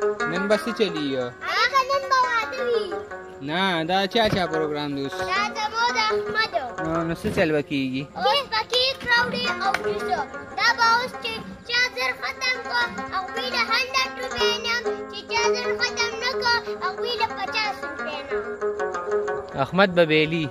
نن بس چلیږي هغه نن به واده وي. نه دا چا پروګرام دی اوس؟ دا زموږ د احمد و. نو څه چل به کېږي؟ اوس به کیک راوړي او جوسو. دا به اوس چې چا زر ختم کړو هغوی له 100 روپۍ انعام، چې چا زر ختم نه کړو هغوی له 50 روپۍ انعام. احمد به بیلي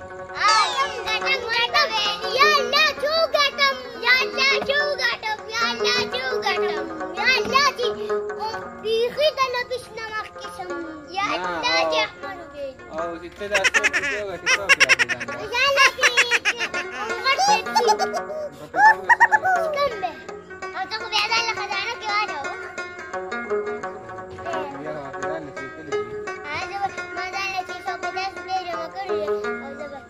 بیخي د نفیس نه مخکې شم. یا الله چې احمد وبیلي او چې ته دا څوک وګټې څوک کم دی او ته خو بیا ځان له خزانه کې واچوه. ما ځان له 650 روپۍ جمع کړي او زه به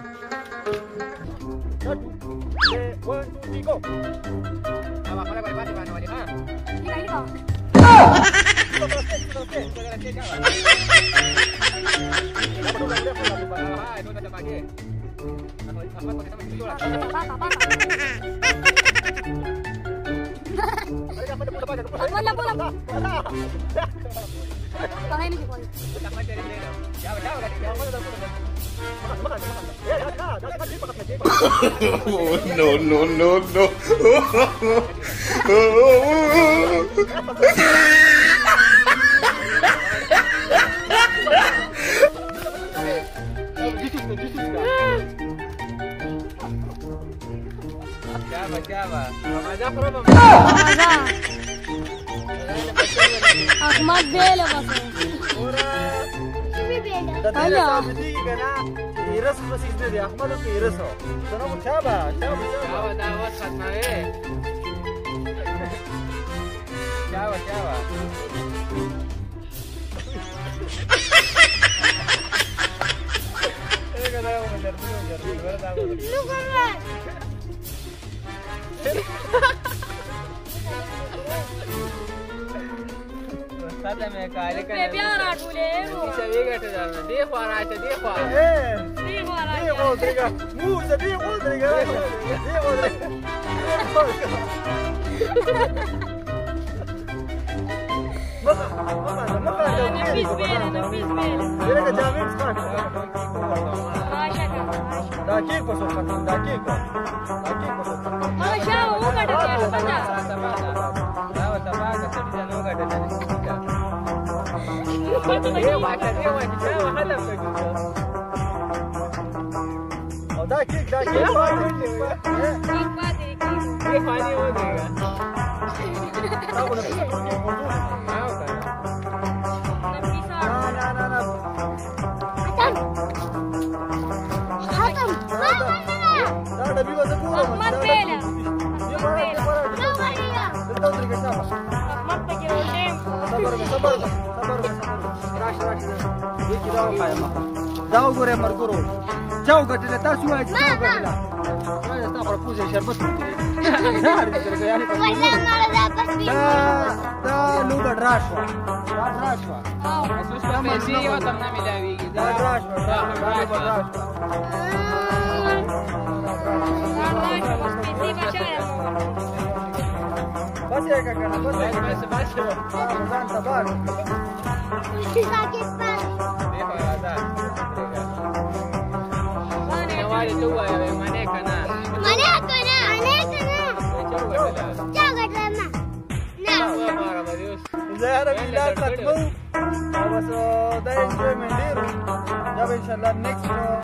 no. Ahmad bela basa. Tanya. Iras masih di Ahmad itu iras. Sana mau coba. دعوت ختمه. چاوا ساده مې کاله کنه بیا راټولې چې ویګټه درنه دی خو راځه دی خو درګه مو زه دی خو درګه نفیس بیل درګه جامې څخه دا کیک په څو ختم دا کیک په ماشا وګټه پتا دا وته باګه څه نه وګټه او دا کیک دا وګوره مرګورو چا وګټله تاسو وایئ چې چا وګټله دا خو پوزې شربت دا لوګه ډرا شوه پیسې یو تم نه ملاویږي دا ډرا شوه بس یې کنه بس ځان تبار tu ay mane kana چا ګټله نه زه هر میلاد ختمو بس دا انجویمنت ډیر دا به ان شاء الله نیکسټ